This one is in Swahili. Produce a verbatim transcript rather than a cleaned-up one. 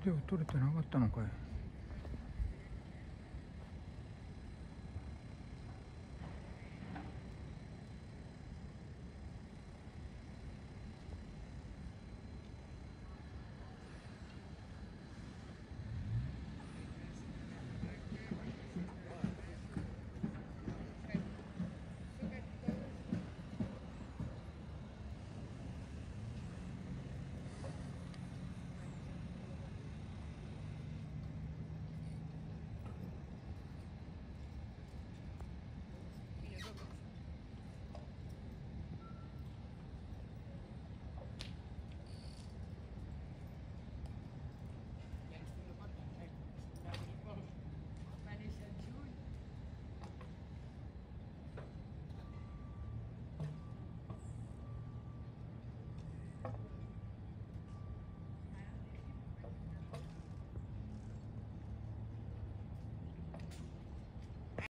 ビデオ撮れてなかったのかい。